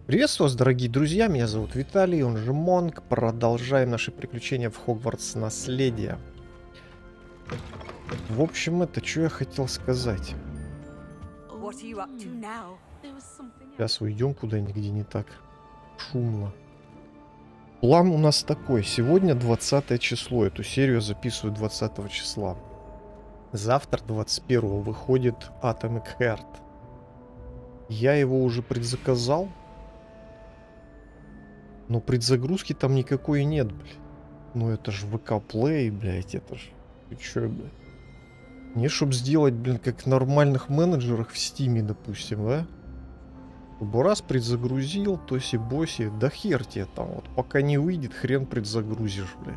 Приветствую вас, дорогие друзья, меня зовут Виталий, он же Монг. Продолжаем наши приключения в Хогвартс Наследие. В общем, это что я хотел сказать. Сейчас уйдем куда-нибудь, где не так шумно. План у нас такой. Сегодня 20 число. Эту серию записываю 20 числа. Завтра, 21 выходит Atomic Heart. Я его уже предзаказал. Но предзагрузки там никакой нет, блядь. Ну это же ВК Play, блядь, это же... Ты чё, блядь? Не, чтоб сделать, блин, как в нормальных менеджерах в Стиме, допустим, да? Чтобы раз предзагрузил, тоси-боси, да хер тебе там, вот пока не выйдет, хрен предзагрузишь, блядь.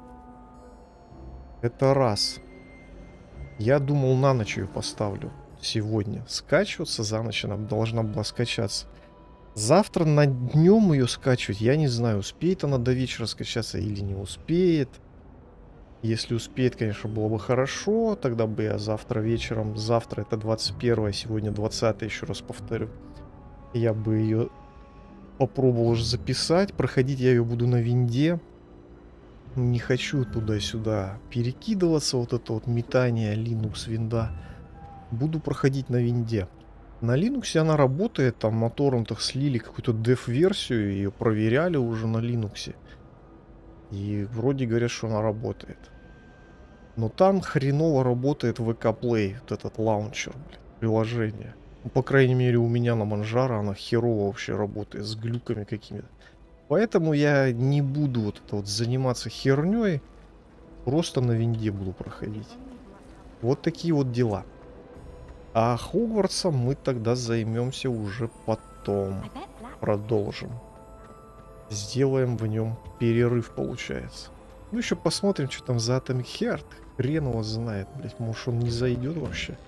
Это раз. Я думал, на ночь ее поставлю сегодня. Скачиваться за ночь она должна была скачаться. Завтра на днем ее скачивать, я не знаю, успеет она до вечера скачаться или не успеет. Если успеет, конечно, было бы хорошо. Тогда бы я завтра вечером, завтра это 21, сегодня 20, еще раз повторю. Я бы ее попробовал уже записать. Проходить я ее буду на винде. Не хочу туда-сюда перекидываться, вот это вот метание Linux винда. Буду проходить на винде. На Linux она работает, там на торрентах слили какую-то деф-версию, ее проверяли уже на Linux. И вроде говорят, что она работает. Но там хреново работает VK Play, вот этот лаунчер, блин, приложение. Ну, по крайней мере, у меня на Manjaro она херово вообще работает, с глюками какими-то. Поэтому я не буду вот это вот заниматься херней, просто на винде буду проходить. Вот такие вот дела. А Хогвартсом мы тогда займемся уже потом. Продолжим. Сделаем в нем перерыв, получается. Ну, еще посмотрим, что там за Atomic Heart. Хрен его знает, блять. Может, он не зайдет вообще.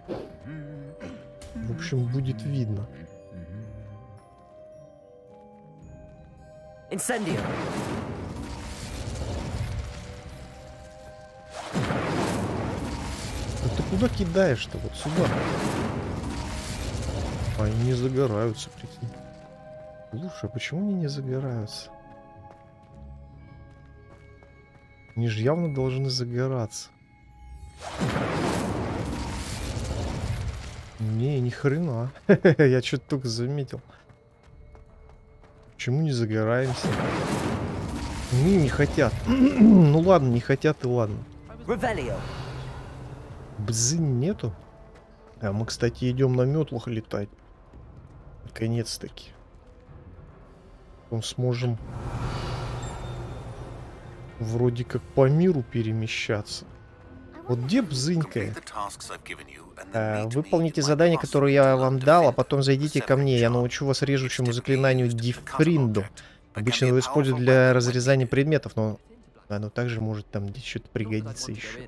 В общем, будет видно. Incendio. Ну ты куда кидаешь-то? Вот сюда. Они не загораются, прикинь. Слушай, а почему они не загораются? Они же явно должны загораться. Не, ни хрена. Я что-то только заметил. Почему не загораемся? Не хотят. Ну ладно, не хотят и ладно. Бзынь нету. А мы, кстати, идем на метлах летать. Наконец-таки. Сможем вроде как по миру перемещаться. Вот где бзынькая? Выполните задание, которое я вам дал, а потом зайдите ко мне. Я научу вас режущему заклинанию Дифринду. Обычно его используют для разрезания предметов, но оно также может там что-то пригодиться еще.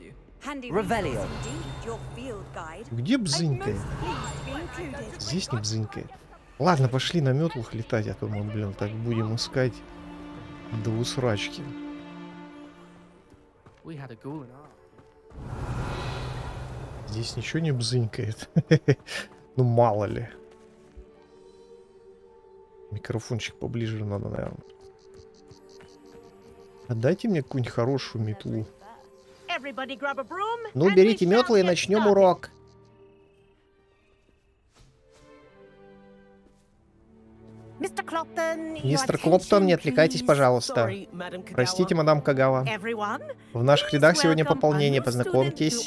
Где бзынькая? Здесь не бзынькая. Ладно, пошли на метлах летать, а то мы, блин, так будем искать до усрачки. Здесь ничего не бзынькает. Ну, мало ли. Микрофончик поближе надо, наверное. Отдайте мне какую-нибудь хорошую метлу. Ну, берите метлы и начнем урок. Мистер Клоптон, не отвлекайтесь, пожалуйста. Простите, мадам Кагава. В наших рядах сегодня пополнение, познакомьтесь.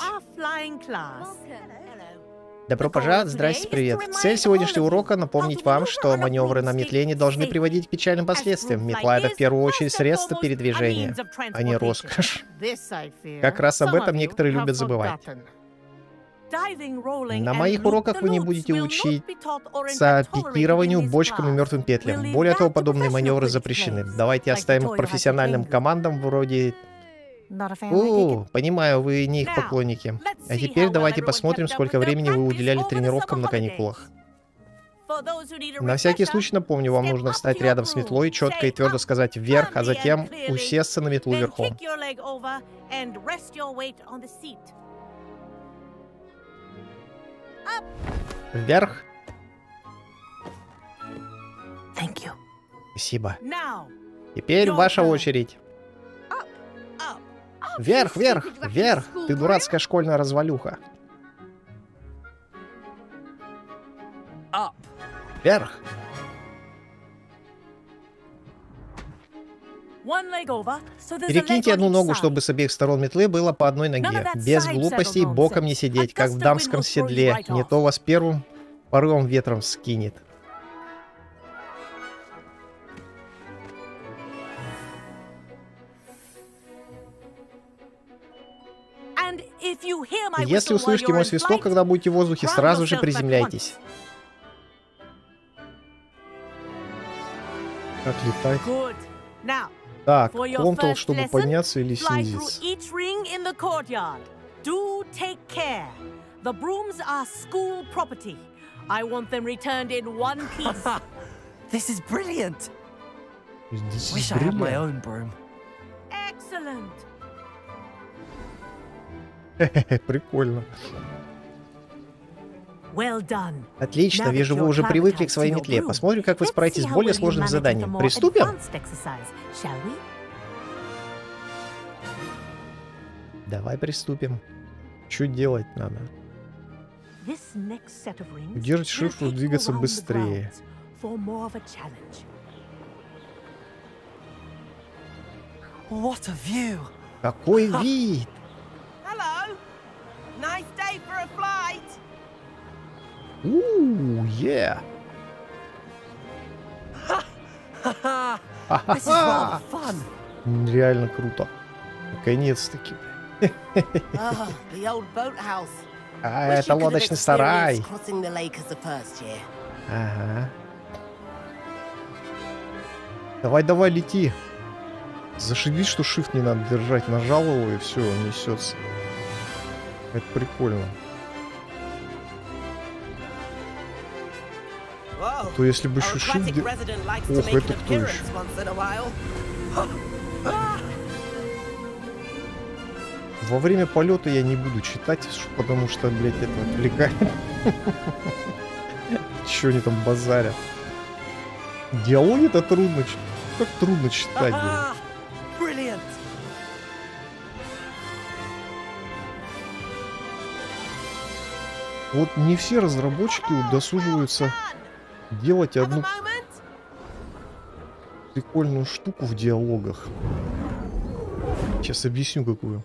Добро пожаловать, здрасте, привет. Цель сегодняшнего урока — напомнить вам, что маневры на метле не должны приводить к печальным последствиям. Метла — это в первую очередь средство передвижения, а не роскошь. Как раз об этом некоторые любят забывать. На моих уроках вы не будете учиться пикированию, бочкам и мертвым петлям. Более того, подобные маневры запрещены. Давайте оставим их профессиональным командам вроде... Понимаю, вы не их поклонники. А теперь давайте посмотрим, сколько времени вы уделяли тренировкам на каникулах. На всякий случай напомню, вам нужно встать рядом с метлой, четко и твердо сказать «вверх», а затем усесться на метлу верхом. Вверх. Thank you. Спасибо. Now, Теперь Your ваша turn. очередь. up. Вверх, вверх, вверх. Ты дурацкая школьная развалюха. Up. Вверх. One leg over, so there's a leg Перекиньте on одну each ногу, side. чтобы с обеих сторон метлы было по одной ноге. Без глупостей боком не сидеть, как в дамском седле. Не то вас первым порывом ветром скинет. And if you hear my Если whistle while услышите you're мой in свисток, flight, когда будете в воздухе, ground сразу же yourself back приземляйтесь. Как летать? Good. Now, Так, For your Ctrl, first чтобы lesson, подняться или fly through снизиться. each ring in the courtyard. Do take care. The brooms are school property. I want them returned in one piece. This is brilliant. This Wish is I had my brilliant. own broom. Excellent. Прикольно. Well done. Отлично, Now that вижу, вы you're уже привыкли к acclimatized своей to your метле. broom, Посмотрим, как вы let's справитесь see с how более well you сложным manage with the заданием. more Приступим? advanced exercise, shall we? Давай приступим. Что делать надо? This next set of rings Удерживать will шифр, take you двигаться around the быстрее. grounds for more of a challenge. What a view. Какой вид! Hello. Nice day for a flight. Yeah! This is rather fun. Реально круто. Наконец-таки. Oh, the old boathouse. А, Wish это you could have лодочный сарай. experienced crossing the lake as a first year. Ага. Давай, лети. Зашибись, что shift не надо держать. Нажал его, и все, он несется. Это прикольно. Whoa. То если бы еще Our shift... aquatic resident likes to Ох, make an это кто appearance еще? once in a while. Во время полета я не буду читать, потому что, блядь, это отвлекает. Че они там базарят? Диалоги-то трудно. Как трудно читать, блядь. Ah, brilliant. Вот не все разработчики удосуживаются делать Have a одну moment? прикольную штуку в диалогах. Сейчас объясню, какую.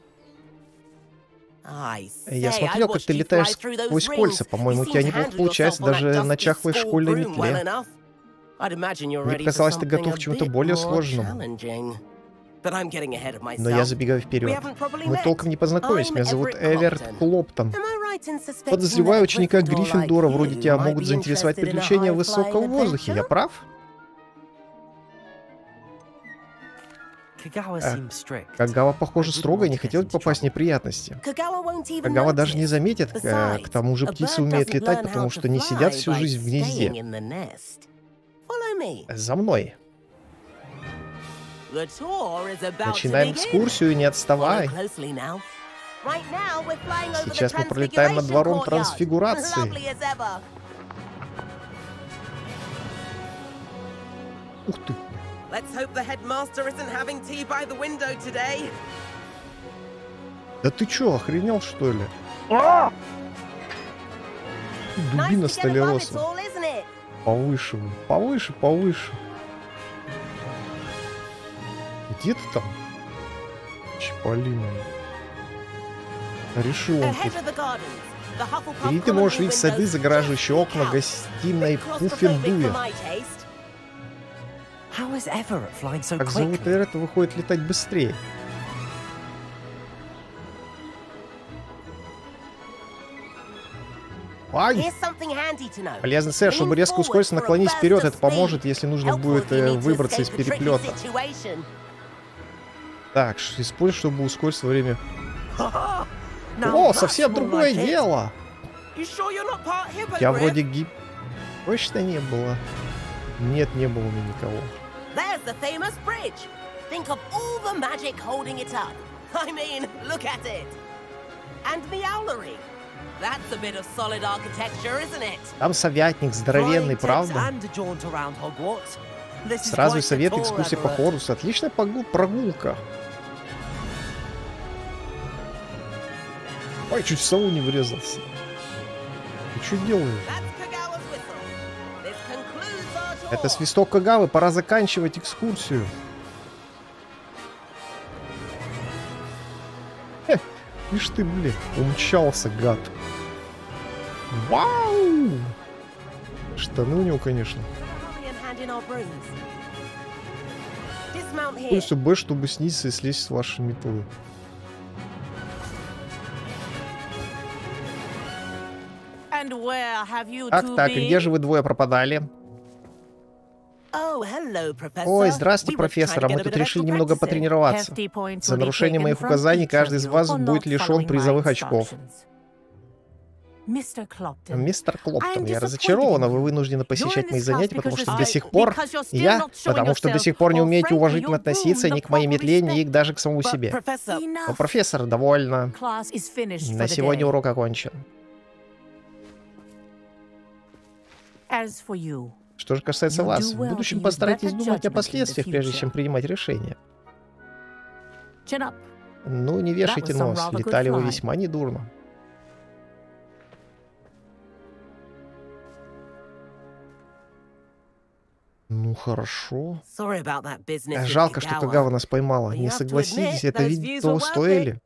I Я say, I смотрел, как watched ты you летаешь fly through those сквозь rings. кольца. По-моему, у You тебя seem to неплохо handle получается yourself on даже that на dusty чахлой school школьной broom well метле. enough. I'd imagine you're Мне ready for казалось, ты something готов a к чему-то bit более more сложному. challenging. But I'm getting ahead of Но я myself. забегаю We вперед. haven't properly Мы met. толком не познакомились. Меня I'm зовут Everett Эверетт Клоптон. Клоптон. Am I right in suspecting Подозреваю that a ученика Gryffindor Гриффиндора. like Вроде you тебя might могут be заинтересовать interested in a приключения в high-flying высоком воздухе. Я adventure? прав? Kagawa seems strict. Кагава, похоже, строго, не хотел попасть в неприятности. Kagawa won't even Кагава даже не notice. заметит. К Besides, тому же a птицы bird умеют doesn't летать, learn потому how что to не сидят fly всю by жизнь в staying гнезде. in the nest. Follow me. За мной. The tour is about to Начинаем begin. экскурсию, не Follow отставай. closely now. Right now we're flying over Сейчас the мы пролетаем над Transfiguration двором Courtyard. Трансфигурации. Lovely as ever. Ух ты. Let's hope the headmaster isn't having tea by the window today. Да ты чё, охренел, что ли? Дубина Nice to get above it столяросом. all, isn't it? Повыше, повыше, повыше. Где ты там? Чиполлино. Решил он тут. Ahead of the gardens, the Hufflepuff Или ты можешь Common видеть сады, windows загораживающие just окна peek out. гостиной Bit claustrophobic for Пуффендуя. my taste. How is Everett flying so Как зовут quickly? это выходит летать быстрее. Ай! Here's something handy to know. Полезно, сэр, чтобы Lean резко forward ускориться, for a наклонись burst вперед. of Это поможет, speed. если нужно Helpful будет if you need to выбраться из escape a tricky переплета. situation. Так, используй, чтобы ускориться во время... Now О, that's совсем more другое like it. дело! You sure you're not part Я hippogriff? вроде гиб... Точно не было. Нет, не было у меня никого. There's the famous bridge. Think of all the magic holding it up. I mean, look at it. And Meowlery. That's a bit of solid architecture, isn't it? Там советник здоровенный, Flying tips правда? and a jaunt around Hogwarts. This is Сразу и quite a совет, tour, экскурсия по Everett. Хорусу. Отличная прогулка. Ой, чуть в сову не врезался. Ты что делаешь? That's Kagawa's whistle. This concludes our tour. Это свисток Кагавы, пора заканчивать экскурсию. Хе, ишь ты, блин, умчался, гад. Вау! Штаны у него, конечно. Hurry and hand in our brooms. Dismount here. Пульсу Б, чтобы снизиться и слезть с вашей метлы. And where have you Так, two так, и где been? же вы двое пропадали? Oh, hello, Professor. Ой, здрасте, We were профессор, а trying to мы get a тут bit of решили extra немного practice in. потренироваться. Hefty points За will be нарушение taken моих from указаний each каждый of из you вас for будет not лишен following my призовых очков. instructions. Mr. Clopton, Мистер Клоптон, I'm я disappointed разочарована, in вы you. вынуждены You're посещать in мои this занятия, class потому because что I- до сих пор because you're still я, not showing потому что до yourself, сих пор не or умеете frankly, уважительно your относиться broom ни the к моей proper метле, ни respect. даже к самому But, себе. Professor, Но, Enough. профессор, довольно. Class is finished На for the сегодня day. урок окончен. As for you, Что же касается You вас, do в well будущем to use постарайтесь better думать о judgment in the последствиях, прежде future. чем принимать решения. chin up. Ну, не вешайте was some нос, rather good летали вы flying. весьма недурно. Ну, хорошо. Sorry about that business with Жалко, что Kagawa. Кагава нас поймала. But you Не have to согласитесь, admit, это those ведь views того were worth стоили.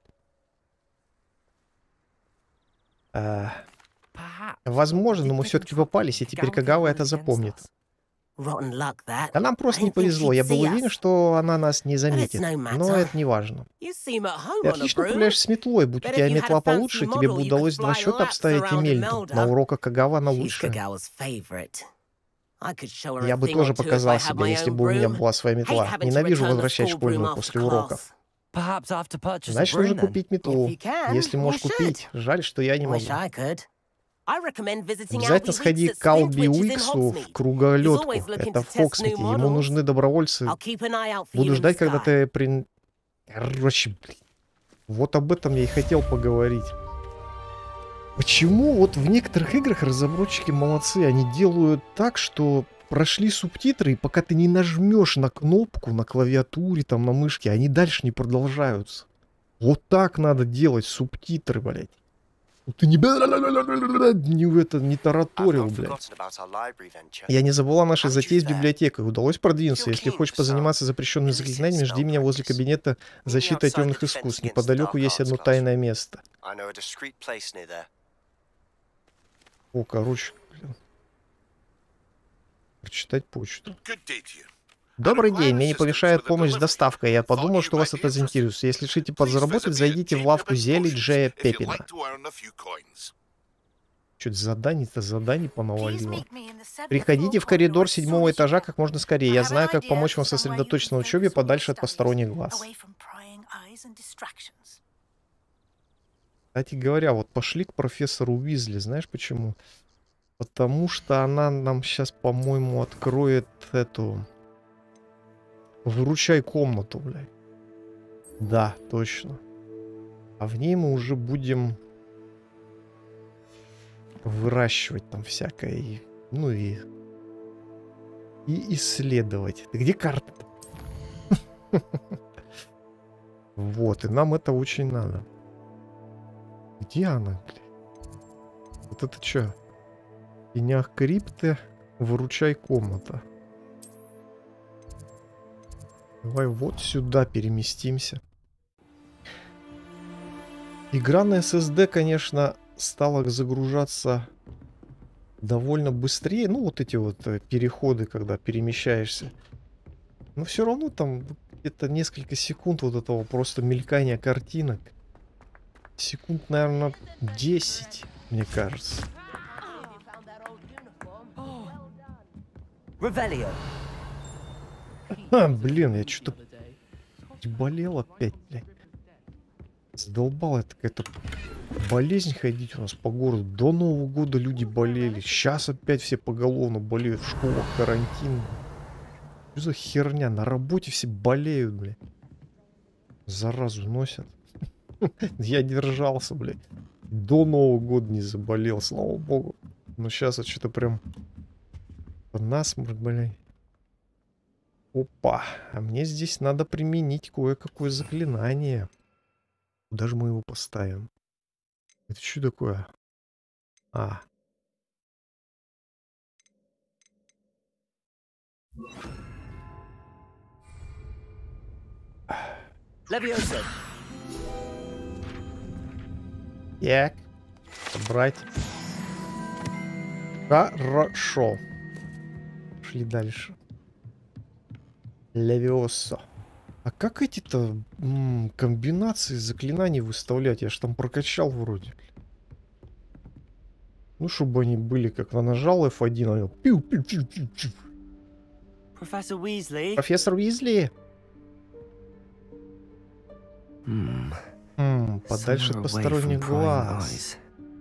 perhaps Возможно, но мы they все-таки didn't trust попались, и теперь Kagawa Кагава was это against запомнит. us. Rotten luck, that. Да нам просто I не didn't think повезло. she'd Я был see уверен, us. что она нас не it's заметит. no Но matter. это не важно. You seem at home Ты on a отлично broom. управляешься с метлой. Будь у Bet тебя if you had метла a fancy получше, тебе model, бы you удалось could два fly счета laps обставить around Эмельду. Imelda. На уроках Кагава она She's лучше. Kagawa's favorite. I could show her Я a бы thing тоже or two if I показал had себя, my если own бы у меня broom. была своя Hate метла. having to Ненавижу return the возвращать school broom школьную after после class. уроков. Perhaps I have to purchase a Значит, broom нужно then. купить метлу. If you can, Если you можешь should. купить. Жаль, что я не могу. Wish I could. I recommend visiting Обязательно Albie сходи Weeks к at Алби Splintwitches in Уиксу в Hogsmeade. круголетку. He's always looking Это to в test new Фоксмите. Ему models. нужны добровольцы. I'll keep an eye out for you Буду in the ждать, когда sky. ты при... Короче, блин. Вот об этом я и хотел поговорить. Почему вот в некоторых играх разработчики молодцы? Они делают так, что прошли субтитры, и пока ты не нажмешь на кнопку на клавиатуре, там на мышке, они дальше не продолжаются. Вот так надо делать субтитры, блядь. Ты не не тараторил, блядь. Я не забыла о нашей затее с библиотекой. Удалось продвинуться. Если хочешь позаниматься запрещенными заклинаниями, жди меня возле кабинета защиты от темных искусств. Неподалеку есть одно тайное место. О, короче, блин. Прочитать почту. Добрый день, мне не помешает помощь с доставкой. Я подумал, что вас это заинтересует. Если решите подзаработать, зайдите в лавку зелий Джея Пеппина. Чуть заданий-то заданий понавалило. Приходите в коридор 7-го этажа как можно скорее. Я знаю, как помочь вам сосредоточиться на учебе подальше от посторонних глаз. Кстати говоря, вот пошли к профессору Уизли. Знаешь почему? Потому что она нам сейчас, по-моему, откроет эту... Выручай комнату, блядь. Да, точно. А в ней мы уже будем выращивать там всякое. И, ну и исследовать. Ты где карта-то? Вот, и нам это очень надо. Где она, блядь? Вот это что? В тенях крипты, выручай комната. Давай вот сюда переместимся. Игра на SSD, конечно, стала загружаться довольно быстрее. Ну, вот эти вот переходы, когда перемещаешься. Но все равно там где-то несколько секунд вот этого просто мелькания картинок. Секунд, наверное, 10, мне кажется. Revelio. Блин, я что-то болел опять, блядь. Задолбала это какая-то болезнь ходить у нас по городу. До Нового года люди болели. Сейчас опять все поголовно болеют. В школах карантин. Что за херня? На работе все болеют, блядь. Заразу носят. Я держался, блядь. До Нового года не заболел, слава богу. Но сейчас вот что-то прям насморк, блин. Опа, а мне здесь надо применить кое-какое заклинание. Куда же мы его поставим? Это что такое? А. Leviosa. Так. Собрать. Хорошо. Шли дальше. Левиоса. А как эти-то комбинации заклинаний выставлять? Я ж там прокачал вроде. Ну, чтобы они были, как на нажал F1, а пиу-пиу-пиу-пиу-пиу. Professor Weasley. Профессор Уизли. Hmm. Подальше от Somewhere away посторонних from prying глаз. eyes.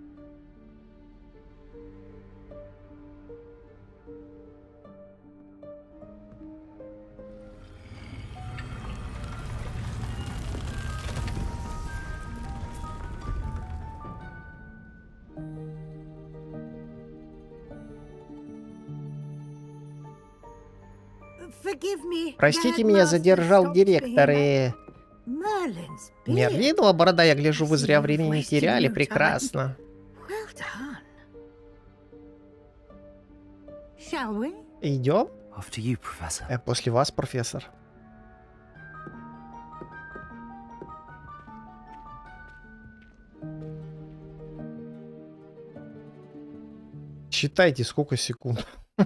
Простите меня, задержал директор и... Мерлинова борода, я гляжу, вы зря времени не теряли. Прекрасно. Идем? After you, Professor. После вас, профессор. Считайте, сколько секунд.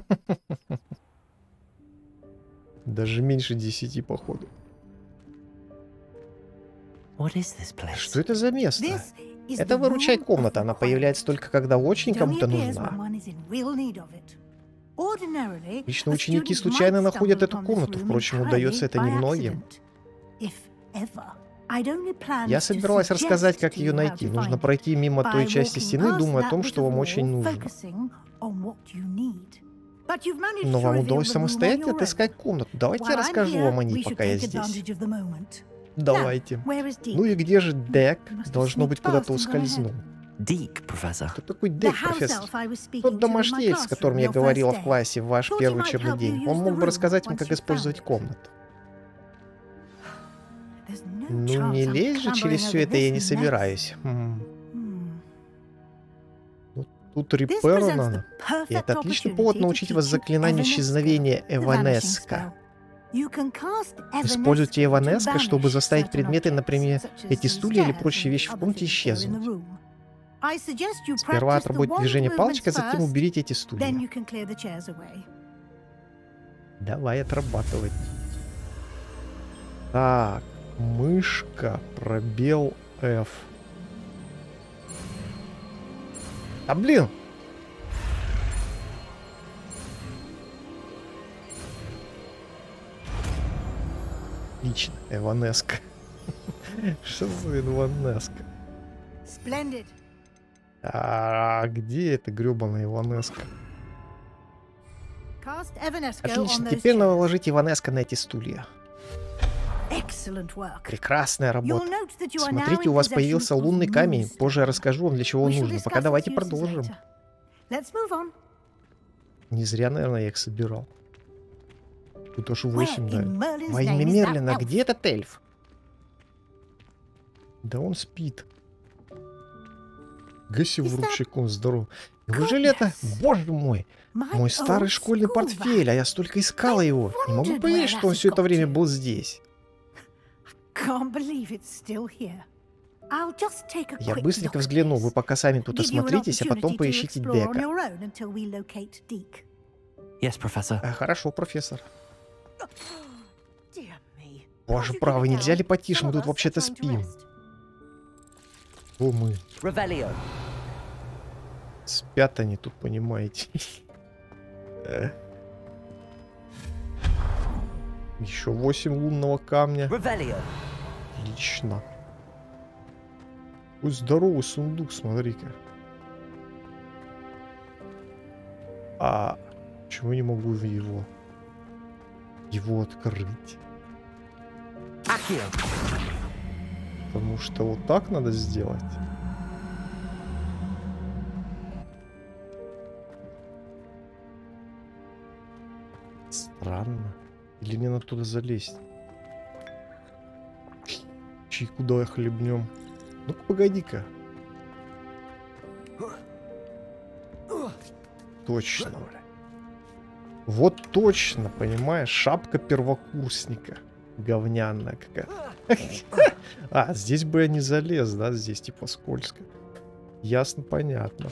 Даже меньше 10, походу. Что это за место? Это выручай комната. Она появляется только когда очень кому-то нужна. Обычно ученики случайно находят эту комнату. Впрочем, удается это немногим. Я собиралась рассказать, как ее найти. Нужно пройти мимо той части стены, думая о том, что вам очень нужно. Но вам удалось самостоятельно отыскать комнату. Давайте я расскажу вам о ней, пока я здесь. Давайте. Ну и где же Дек? Должно быть, куда-то ускользнул. Дик, профессор. Кто такой Дек, профессор? Тот домашний, с которым я говорила в классе в ваш первый учебный день. Он мог бы рассказать вам, как использовать комнату. Ну не лезь же через все это, я не собираюсь. Тут репера надо. И это отличный повод научить вас заклинанию исчезновения Эванеска. Используйте Эванеска, чтобы заставить предметы, например, эти стулья или прочие вещи в комнате исчезнуть. Сперва отработайте движение палочкой, а затем уберите эти стулья. Давай отрабатывать. Так, мышка, пробел F. А блин! Отлично, Эванеска. Что за Эванеска? А где это гребаная Эванеска? Отлично, теперь наложите Эванеска на эти стулья. Прекрасная работа. Смотрите, у вас появился лунный камень. Позже я расскажу вам, для чего он нужен. Пока давайте продолжим. Не зря, наверное, я их собирал. Тут аж 8 дают. Во имя Мерлина, где этот эльф? Да он спит. Гаси в ручейку, он здоров. Неужели это... Боже мой! Мой старый школьный портфель, а я столько искала его. Не могу поверить, что он все это время был здесь. Я быстренько взгляну, вы пока сами тут осмотритесь, а потом поищите Дека. Yes, профессор. Хорошо, профессор. Боже правый, нельзя ли потише? Мы тут вообще-то спим. О, мы. Спят они тут, понимаете. Еще 8 лунного камня. Отлично. Ой, здоровый сундук, смотри-ка. А почему я не могу его открыть? Потому что вот так надо сделать. Странно. Или мне надо туда залезть? Чайку давай хлебнем. Ну-ка, погоди-ка. Точно, бля. Вот точно, понимаешь? Шапка первокурсника. Говняная какая-то. А, здесь бы я не залез, да? Здесь типа скользко. Ясно, понятно.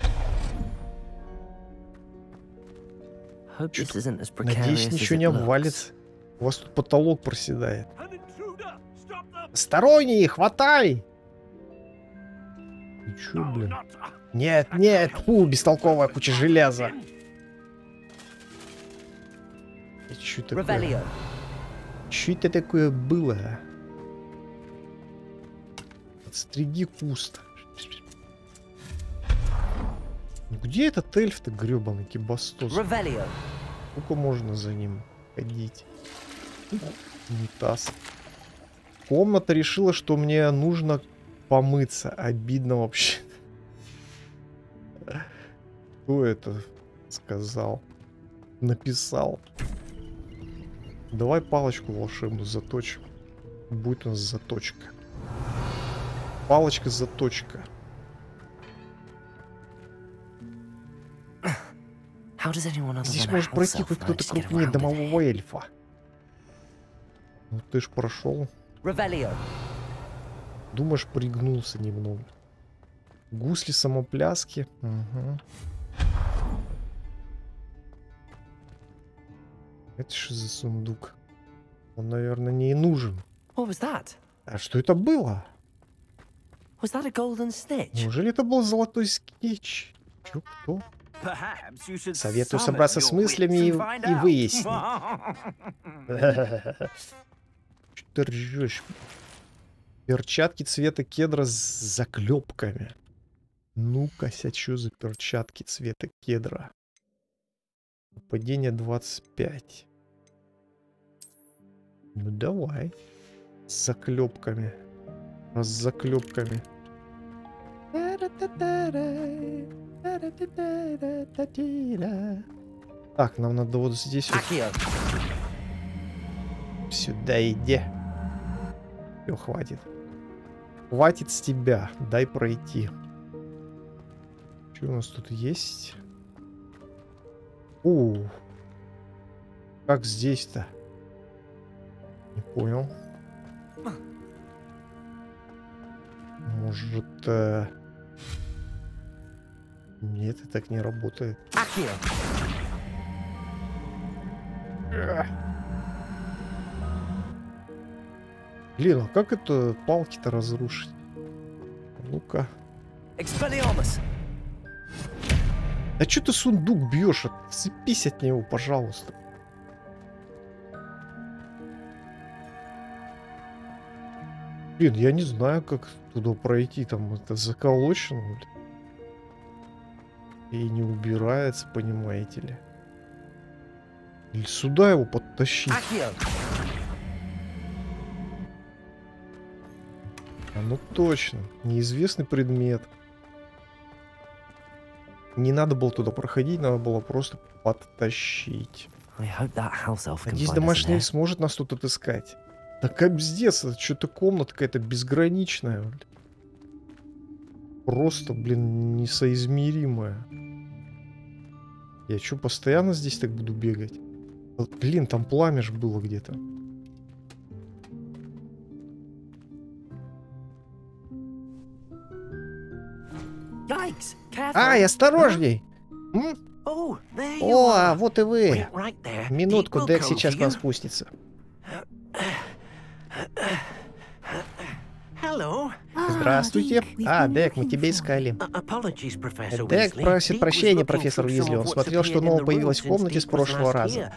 Надеюсь, ничего не обвалится. У вас тут потолок проседает. Сторонние, хватай! Ты чё, блин? Нет, нет, фу, бестолковая куча железа. Чё такое? Чё это такое было? Отстриги куст. Где этот эльф-то гребаный кибастос? Сколько можно за ним ходить? Унитаз. Комната решила, что мне нужно помыться. Обидно вообще. Кто это сказал? Написал. Давай палочку волшебную заточим. Будет у нас заточка. Палочка-заточка. Здесь может пройти хоть кто-то крупнее домового эльфа. Ну ты ж прошел. Думаешь, пригнулся немного. Гусли самопляски. Угу. Это что за сундук? Он, наверное, не и нужен. А что это было? Неужели это был золотой скетч? Чё, кто? Советую собраться с мыслями и выяснить. Что ты ржешь? Перчатки цвета кедра с заклепками. Ну-ка, что за перчатки цвета кедра? Падение 25. Ну давай. С заклепками. С заклепками. Так, нам надо вот здесь вот. Сюда иди. Все, хватит. Хватит с тебя. Дай пройти. Что у нас тут есть? Как здесь-то? Не понял. Может... Нет, это так не работает. Блин, а как это палки-то разрушить? Ну-ка. Да что ты сундук бьешь? Отцепись от него, пожалуйста. Блин, я не знаю, как туда пройти. Там это заколочено. И не убирается, понимаете ли. Или сюда его подтащить. А ну точно. Неизвестный предмет. Не надо было туда проходить, надо было просто подтащить. Надеюсь, домашний эльф сможет нас тут отыскать. Да капздец, это что-то комната какая-то безграничная. Просто, блин, несоизмеримая. Я что, постоянно здесь так буду бегать? Блин, там пламя ж было где-то. Ай, осторожней! О, а вот и вы. Минутку, Дек сейчас к нам спустится. Здравствуйте. А, Дек, мы тебя искали. Дек просит прощения, профессор Уизли. Он смотрел, что новое появилось в комнате с прошлого раза.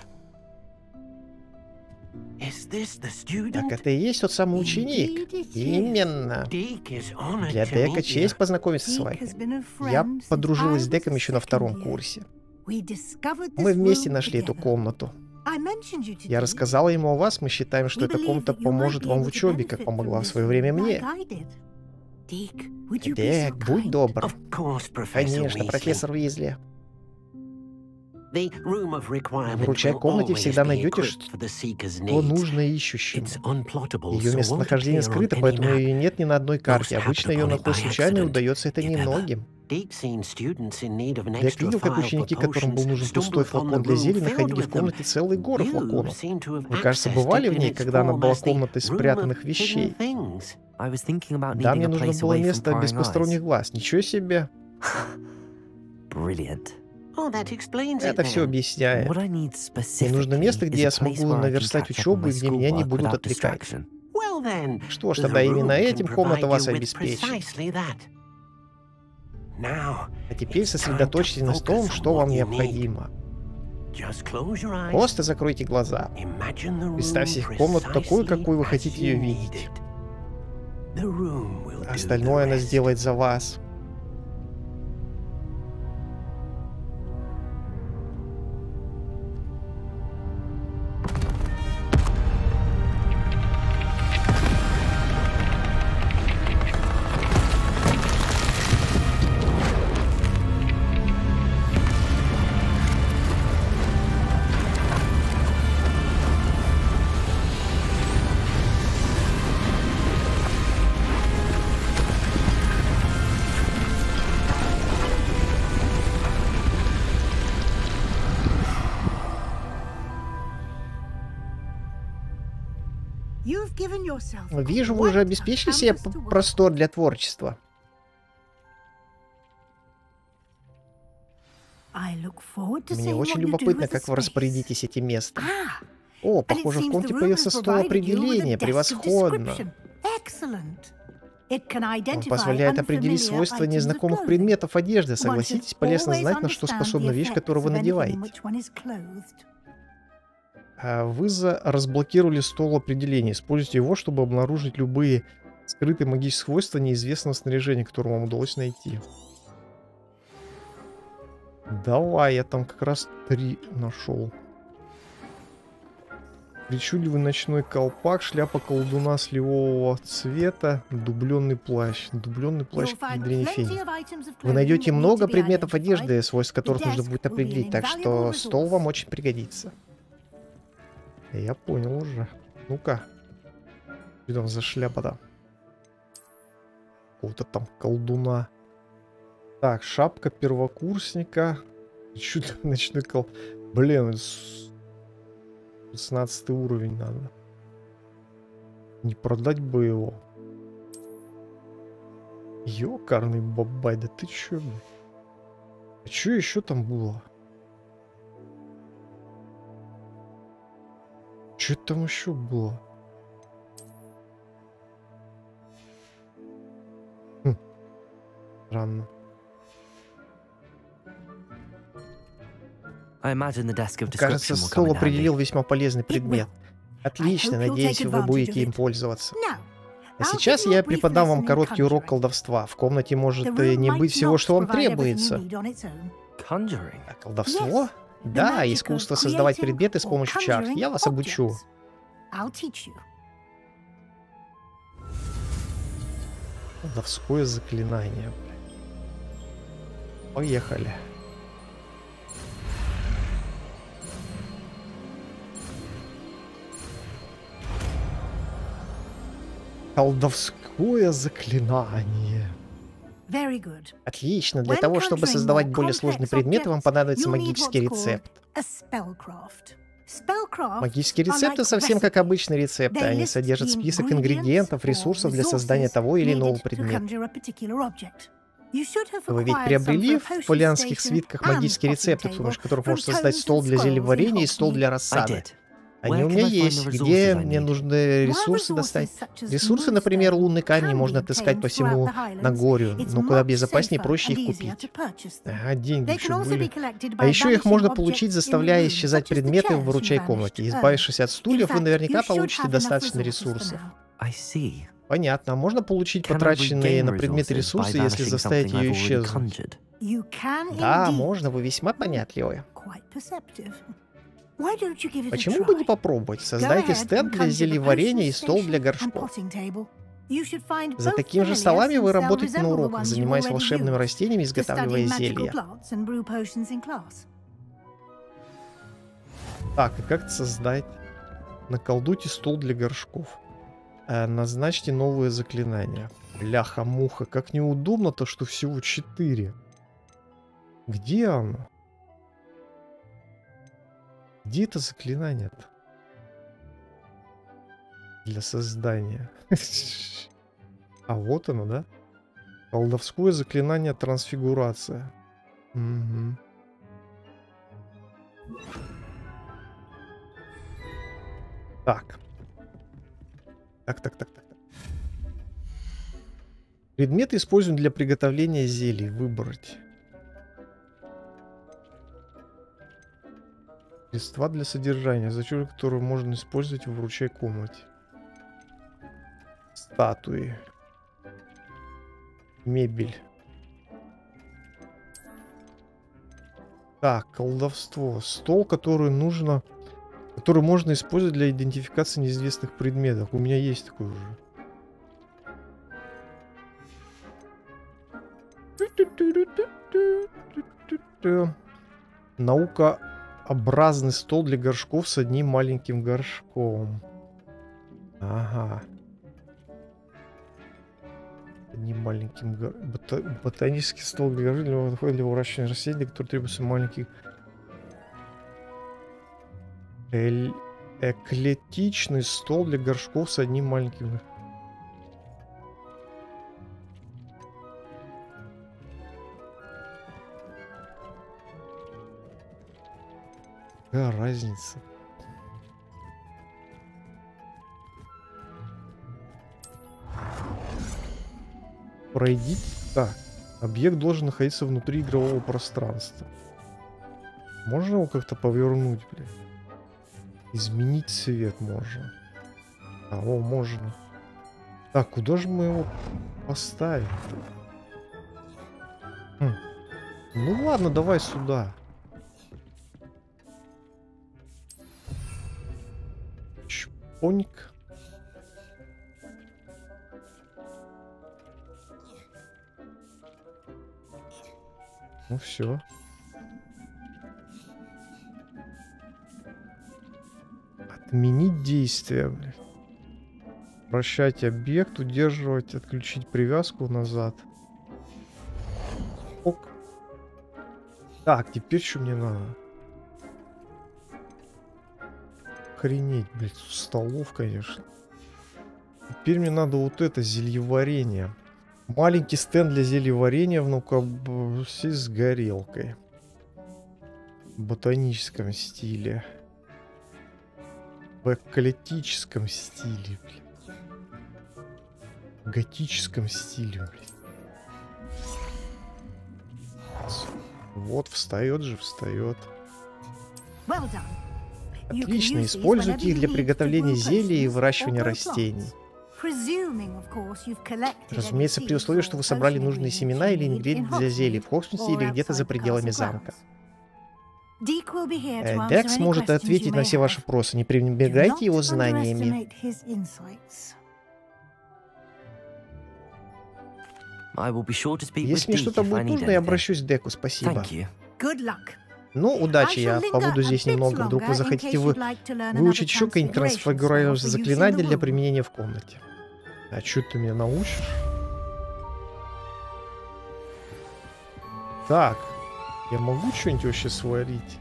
Так это и есть тот самый ученик? Именно. Для Дека честь познакомиться с вами. Я подружилась с Деком еще на 2-м курсе. Мы вместе нашли эту комнату. Я рассказала ему о вас, мы считаем, что эта комната поможет вам в учебе, как помогла в свое время мне. Дек, будь добр. Конечно, профессор Уизли. В ручной комнате всегда найдете, что нужно ищущему. Ее местонахождение скрыто, поэтому ее нет ни на одной карте. Обычно ее находить случайно, и удается это немногим. Я видел, как ученики, которым был нужен пустой флакон для зелий, находили в комнате целые горы флаконов. Вы, кажется, бывали в ней, когда она была комнатой спрятанных вещей? Да, мне нужно было место без посторонних глаз. Ничего себе. Это все объясняет. Мне нужно место, где я смогу наверстать учебу и где меня не будут отвлекать. Что ж, тогда именно этим комната вас обеспечит. А теперь сосредоточьтесь на том, что вам необходимо. Просто закройте глаза. Представьте комнату такой, какой вы хотите ее видеть. Остальное она сделает за вас. Вижу, вы уже обеспечили себе простор для творчества. Мне очень любопытно, как вы распорядитесь этим местом. О, похоже, в комнате появился стол определения. Превосходно. Он позволяет определить свойства незнакомых предметов одежды. Согласитесь, полезно знать, на что способна вещь, которую вы надеваете. Вы разблокировали стол определения. Используйте его, чтобы обнаружить любые скрытые магические свойства неизвестного снаряжения, которое вам удалось найти. Давай, я там как раз 3 нашел. Причудливый ночной колпак, шляпа колдуна сливового цвета, дубленный плащ. Дубленный плащ ядрени фени. Вы найдете много предметов одежды, свойств которых нужно будет определить, так что стол вам очень пригодится. Я понял уже. Ну-ка. Что там за шляпа-то? Какого-то там колдуна. Так, шапка первокурсника. Чуть ночной Блин, 16 уровень надо. Не продать бы его. Ёкарный бабай, да ты чё? А чё еще там было? Что там еще было? Странно. Кажется, стол определил весьма полезный предмет. Отлично, надеюсь, вы будете им пользоваться. А сейчас я преподам вам короткий урок колдовства. В комнате может не быть всего, что вам требуется. А колдовство? Да, искусство создавать предметы с помощью чар. Я вас обучу. Колдовское заклинание. Поехали. Колдовское заклинание. Отлично. Для того, чтобы создавать более сложные предметы, вам понадобится магический рецепт. Магические рецепты совсем как обычные рецепты. Они содержат список ингредиентов, ресурсов для создания того или иного предмета. Вы ведь приобрели в полианских свитках магические рецепты, с помощью которых можно создать стол для зельеварения и стол для рассады. Они у меня есть. Где мне нужны ресурсы достать? Ресурсы, например, лунный камень можно отыскать по всему Нагорью, но куда безопаснее и проще их купить. Ага, деньги еще были. А еще их можно получить, заставляя исчезать предметы в выручай комнате. Избавившись от стульев, вы наверняка получите достаточно ресурсов. Понятно. Можно получить потраченные на предметы ресурсы, если заставить ее исчезнуть? Да, можно. Вы весьма понятливы. Почему бы не попробовать? Создайте стенд для зельеварения и стол для горшков. За такими же столами вы работаете на уроках, занимаясь волшебными растениями, изготавливая зелья. Так, и как создать? Наколдуйте стол для горшков. Назначьте новые заклинания. Бляха-муха, как неудобно-то, что всего 4. Где оно? Где это заклинание-то? Для создания. А вот оно, да? Колдовское заклинание трансфигурация. Угу. Так. Так. Предметы используем для приготовления зелий. Выбрать. Средства для содержания. Зачем, которую можно использовать в ручей комнате. Статуи. Мебель. Так, колдовство. Стол, который нужно... Который можно использовать для идентификации неизвестных предметов. У меня есть такой уже. Наукообразный стол для горшков с одним маленьким горшком. Ага. Одним маленьким ботанический стол для горшков для выращивания растений, который требуется маленьких. Эклетичный стол для горшков с одним маленьким. Какая разница? Пройдите. Так. Объект должен находиться внутри игрового пространства. Можно его как-то повернуть, блядь? Изменить цвет можно. А, о, можно. Так, куда же мы его поставим? Ну ладно, давай сюда. Чпоньк. Ну все. Отменить действие, блядь. Вращать объект, удерживать, отключить привязку назад. Ок. Так, теперь что мне надо? Охренеть, блядь, столов, конечно. Теперь мне надо вот это зельеварение. Маленький стенд для зельеварения в наукообразе с горелкой. В ботаническом стиле. В эклетическом стиле, блин. В готическом стиле, блин. Вот, встает же, встает. Отлично, используйте их для приготовления зелий и выращивания растений. Разумеется, при условии, что вы собрали нужные семена или ингредиенты для зелий в Хоксмите или где-то за пределами замка. Дек сможет ответить на все ваши вопросы. Не пренебрегайте его знаниями. Если мне что-то будет нужно, я обращусь к Деку. Спасибо. Ну, удачи, я побуду здесь немного. Вдруг вы захотите выучить еще какие-нибудь трансфигурирующие заклинания для применения в комнате. А что ты меня научишь? Так, я могу что-нибудь вообще сварить?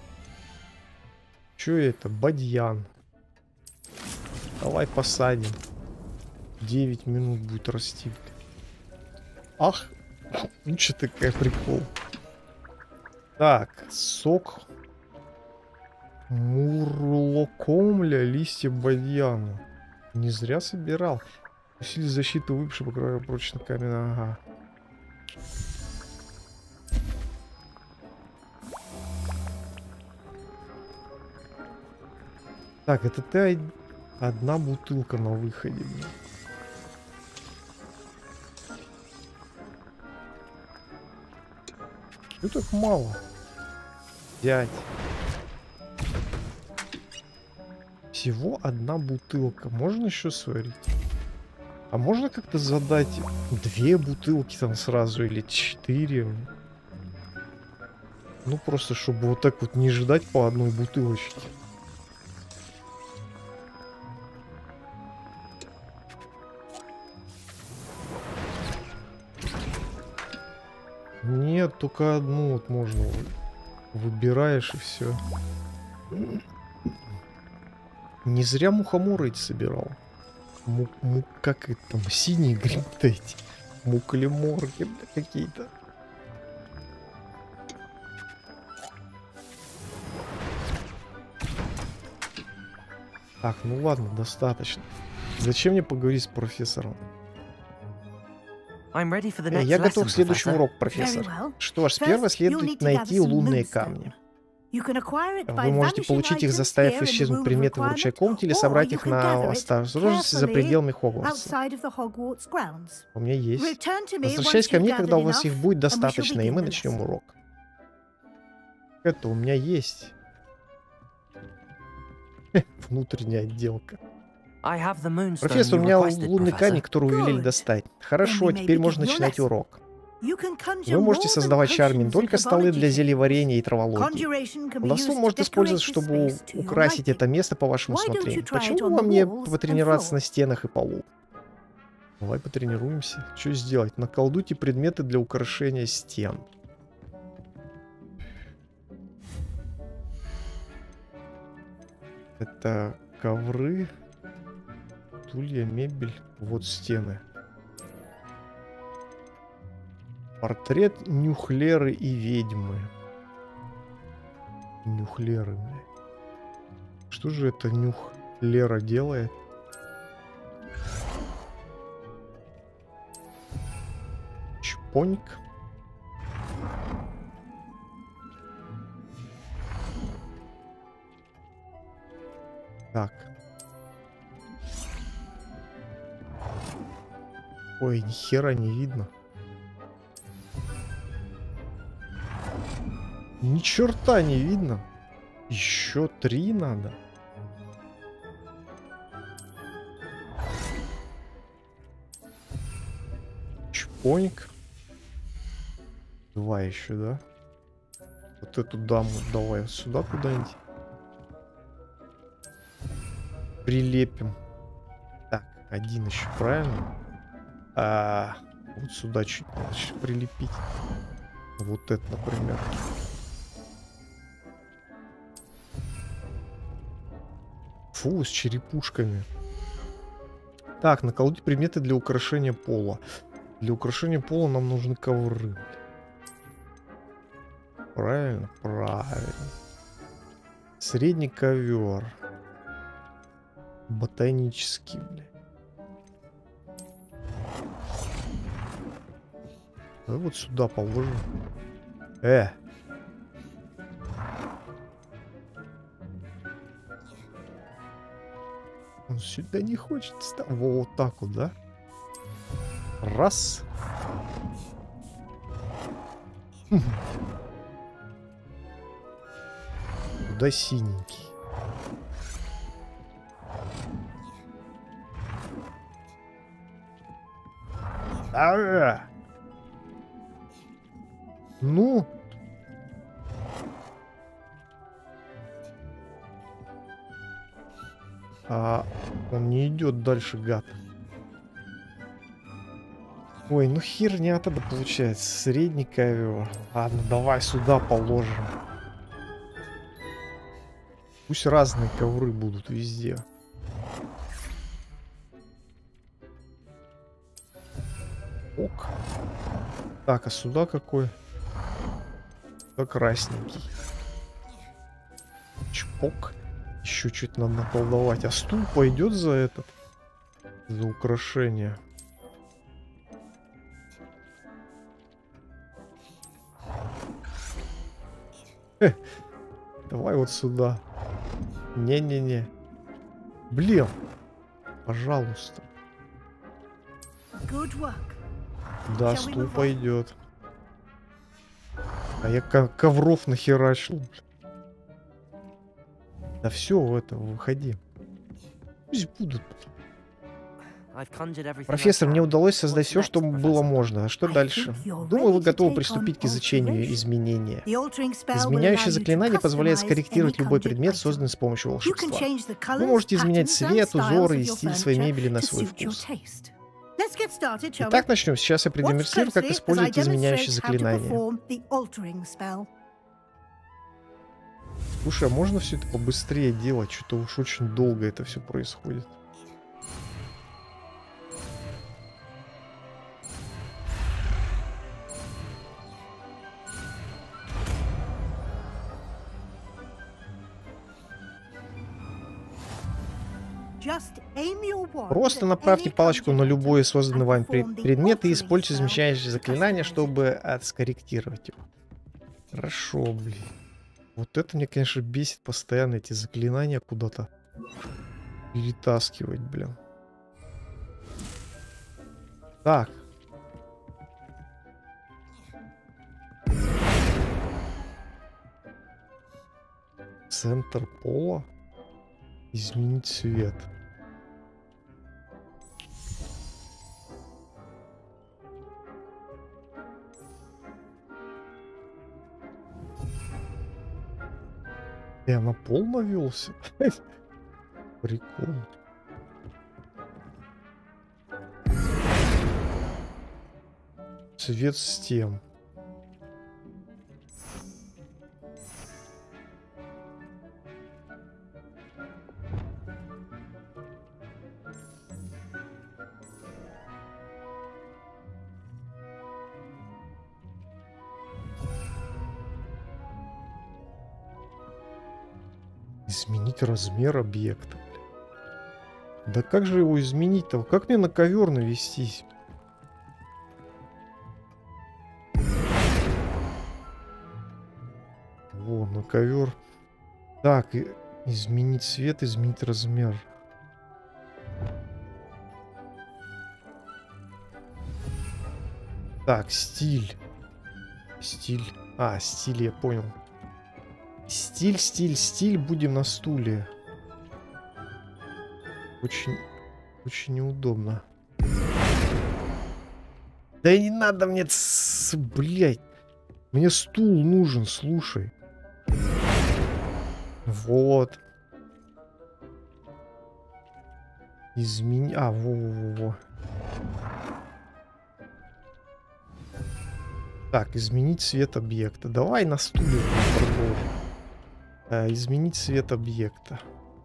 Что это? Бадьян. Давай посадим. 9 минут будет расти. Ах, ну что такая прикол. Так, сок мурлокомля, листья бадьяна. Не зря собирал. Усилить защиту выпиши, по краю прочно камень. Ага. Так, это ты одна бутылка на выходе. Чё так мало? Взять. Всего одна бутылка. Можно еще сварить? А можно как-то задать 2 бутылки там сразу или 4? Ну просто, чтобы вот так вот не ждать по одной бутылочке. Нет, только одну вот можно. Выбираешь и все. Не зря мухоморы эти собирал. Как это там? Синие грибы эти. Муклеморки, бля, какие-то. Так, ну ладно, достаточно. Зачем мне поговорить с профессором? Я готов к следующему уроку, профессор. Что ж, сперва следует найти лунные камни. Вы можете получить их, заставив исчезнуть предметы в вручной комнате, или собрать их на осторожности за пределами Хогвартса. У меня есть. Возвращайтесь ко мне, когда у вас их будет достаточно, и мы начнем урок. Это у меня есть. Внутренняя отделка. Профессор, у меня лунный камень, который вы велели достать. Хорошо, теперь можно начинать урок. Вы можете создавать чарами не только столы для зельеварения и травологии. Колдовство может использоваться, чтобы украсить это место по вашему усмотрению. Почему вам не потренироваться на стенах и полу? Давай потренируемся. Что сделать? Наколдуйте предметы для украшения стен. Это ковры, стулья, мебель. Вот стены. Портрет Нюхлеры и ведьмы. Нюхлеры, блядь. Что же это Нюхлера делает? Чпоньк. Так. Ой, ни хера не видно. Ни черта не видно. Еще 3 надо. Чпоньк. 2 еще, да? Вот эту даму давай сюда куда-нибудь. Прилепим. Так, 1 еще, правильно? Вот сюда чуть прилепить. Вот это, например. Фу, с черепушками. Так, наколоть предметы для украшения пола. Для украшения пола нам нужны ковры. Правильно? Правильно. Средний ковер. Ботанический, бля. Давай вот сюда положим. Он сюда не хочет. Вот так вот, да? Раз. Туда синенький. Ну. Он не идет дальше, гад. Ой, ну херня тогда получается. Средний ковер. Ладно, давай сюда положим. Пусть разные ковры будут везде. Ок. Так, а сюда какой? Сюда красненький. Чпок. Еще чуть надо наколдовать. А стул пойдет за этот? За украшение. Давай вот сюда. Не-не-не. Блин. Пожалуйста. Да, стул пойдет. А я ковров нахерачил. Да все, это, выходи. Пусть будут. Профессор, мне удалось создать все, что было можно. А что дальше? Думаю, вы готовы приступить к изучению изменения. Изменяющее заклинание позволяет скорректировать любой предмет, созданный с помощью волшебства. Вы можете изменять цвет, узоры и стиль своей мебели на свой вкус. Let's get started, shall we? Итак, начнем. Сейчас я Watch продемонстрирую, как closely as I использовать изменяющие demonstrate how to заклинания. perform the altering spell. Слушай, а можно все это побыстрее делать? Что-то уж очень долго это все происходит. Just aim your wand Просто at направьте any палочку на conjurer любой and созданный вами perform the предмет и altering используйте spell замещающие to заклинания, customize it. чтобы отскорректировать его. Хорошо, блин. Вот это мне, конечно, бесит постоянно эти заклинания куда-то перетаскивать, блин. Так. Центр пола. Изменить цвет. Я на пол навелся. Прикол. Цвет стен. Изменить размер объекта. Да как же его изменить-то? Как мне на ковер навестись? Во, на ковер. Так, изменить цвет, изменить размер. Так, стиль. Стиль. А, стиль, я понял. Стиль, будем на стуле. Очень неудобно. Да не надо мне, блять. Мне стул нужен, слушай. Вот. Измени... А, во-во-во. Так, изменить цвет объекта. Давай на стуле продолжим. Изменить цвет объекта.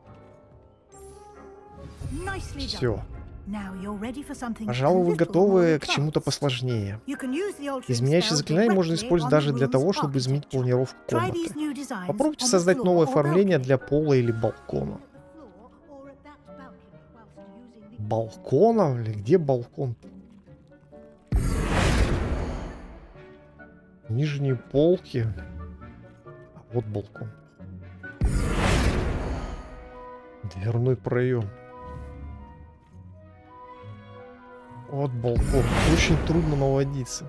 Все. Пожалуй, вы готовы к чему-то посложнее. Изменяющие заклинания можно использовать даже для того, чтобы изменить планировку комнаты. Попробуйте создать новое оформление для пола или балкона. Балкона? Где балкон? Нижние полки. А вот балкон. Дверной проем. Вот балкон. Очень трудно наводиться.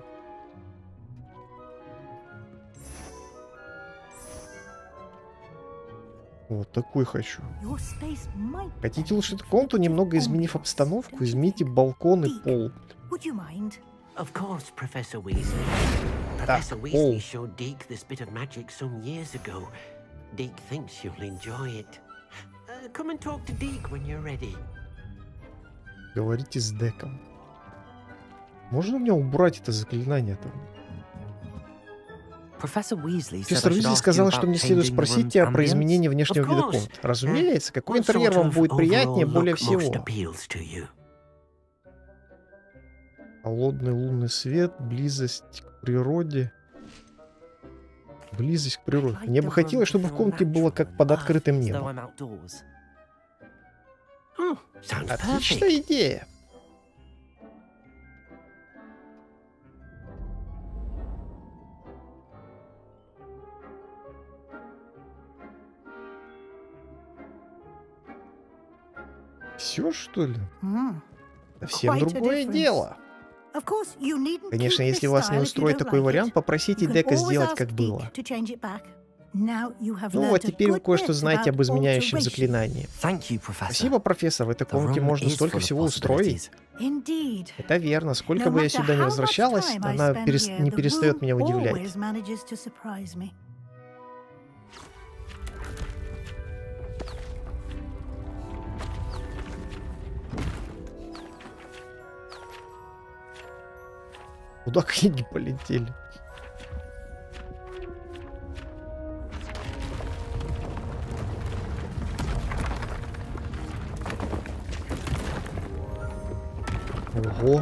Вот такой хочу. Хотите улучшить комнату, немного изменив обстановку? Измените балкон и пол. Of course, Professor Weasley. Professor Weasley showed Deke this bit of magic some years ago. Deke thinks you'll enjoy it. Come and talk to Deke when you're ready. Говорите с Деком. Можно мне убрать это заклинание-то? Профессор Уизли сказал, что мне следует спросить тебя про изменение внешнего вида комнаты. Разумеется, какой интерьер вам будет приятнее более всего? Холодный лунный свет, близость к природе. Близость к природе. Мне бы хотелось, чтобы в комнате было как под открытым небом. Отличная идея. Все, что ли? Совсем другое дело. Конечно, если вас не устроит такой вариант, попросите Дека сделать, как было. Ну вот, теперь вы кое-что знаете об изменяющем заклинании. Спасибо, профессор. В этой комнате можно столько всего устроить. Это верно. Сколько бы я сюда не возвращалась, она не перестает меня удивлять. Куда книги полетели? Ого.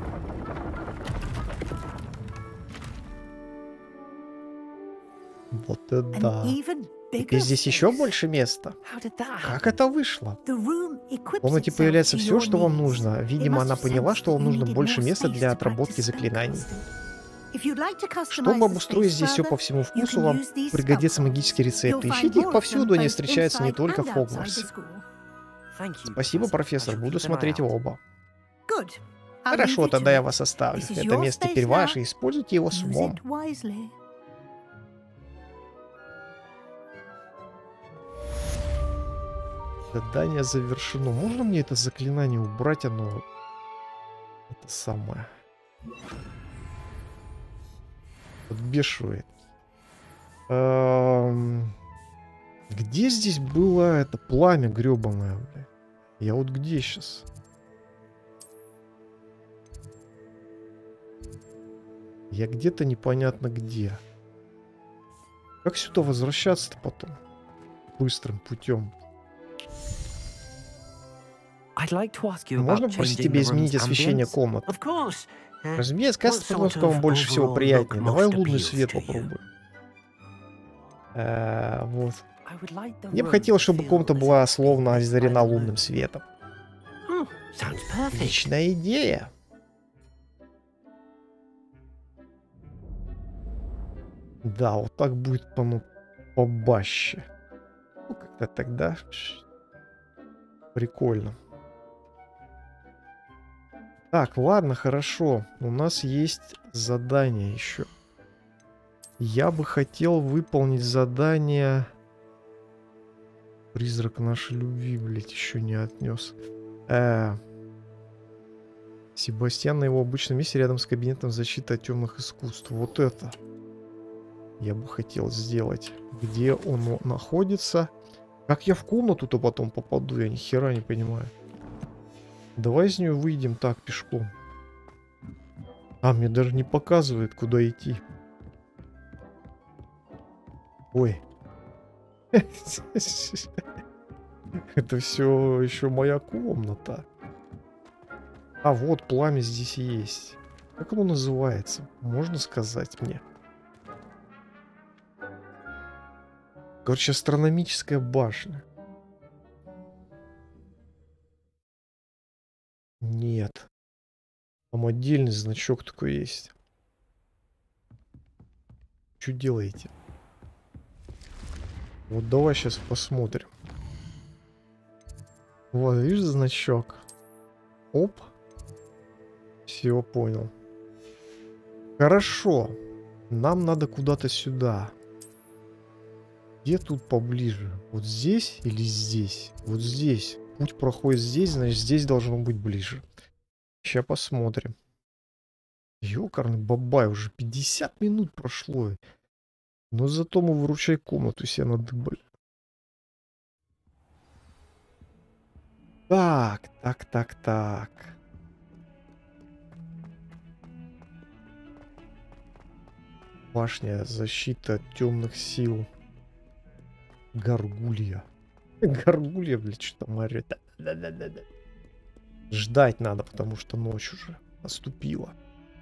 Вот это An да. even Теперь bigger здесь еще space. больше места. How did that happen? Как это вышло? The room equips В комнате itself появляется to все, your что вам needs. нужно. It Видимо, must она have поняла, sensed что вам that you нужно needed больше more места space для to отработки practice заклинаний. spellcasting. If you'd like to customize Чтобы the обустроить space здесь все further, по всему you вкусу, can вам use these пригодятся spell магические cards. рецепты. You'll find Ищите их more of повсюду, them они both встречаются не inside только and в outside the Хогвартсе. school. Thank you, Спасибо, Professor. I профессор, shall буду keep an eye смотреть out. оба. Good. I'll leave Хорошо, you тогда to я it. вас оставлю. This is Это your место space теперь now. ваше, используйте его с Use умом. it wisely. Задание завершено. Можно мне это заклинание убрать? Оно... Это самое... Подбешивает. Где здесь было это пламя гребаное, бля? Я вот где сейчас? Я где-то непонятно где. Как сюда возвращаться-то потом? Быстрым путем. I'd like to ask you Можно about попросить changing тебя the изменить room's освещение ambience? комнат? Of course. Разумеется, what кажется, sort что вам of больше всего overall приятнее. look Давай most лунный appeals свет to you? попробуем. Вот. I would like the Мне бы room хотелось, to чтобы feel комната as if была it's словно been lit by озарена the лунным moon. светом. Sounds perfect. Отличная идея. Да, вот так будет побаще. Ну, как-то тогда прикольно. Так, ладно, хорошо. У нас есть задание еще. Я бы хотел выполнить задание... Призрак нашей любви, блядь, еще не отнес. Себастьян на его обычном месте рядом с кабинетом защиты от темных искусств. Вот это я бы хотел сделать. Где он находится? Как я в комнату-то потом попаду? Я ни хера не понимаю. Давай из нее выйдем так, пешком. А, мне даже не показывает, куда идти. Ой. Это все еще моя комната. А вот пламя здесь есть. Как оно называется? Можно сказать мне? Короче, астрономическая башня. Нет. Там отдельный значок такой есть. Что делаете? Вот давай сейчас посмотрим. Вот, видишь значок? Оп. Все, понял. Хорошо. Нам надо куда-то сюда. Где тут поближе? Вот здесь или здесь? Вот здесь. Путь проходит здесь, значит здесь должно быть ближе. Сейчас посмотрим. Ёкарный бабай, уже 50 минут прошло. Но зато мы выручай комнату себе надыбали. Так. Башня защиты от темных сил. Гаргулья. Гаргулья, блядь, что там орёт. Да. Ждать надо, потому что ночь уже наступила.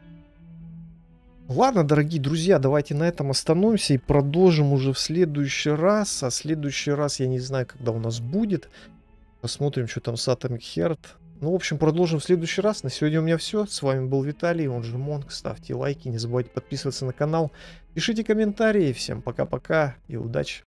Ладно, дорогие друзья, давайте на этом остановимся и продолжим уже в следующий раз. А следующий раз я не знаю, когда у нас будет. Посмотрим, что там с Atomic Heart. Ну, в общем, продолжим в следующий раз. На сегодня у меня все. С вами был Виталий, он же Монк. Ставьте лайки, не забывайте подписываться на канал. Пишите комментарии. Всем пока-пока и удачи.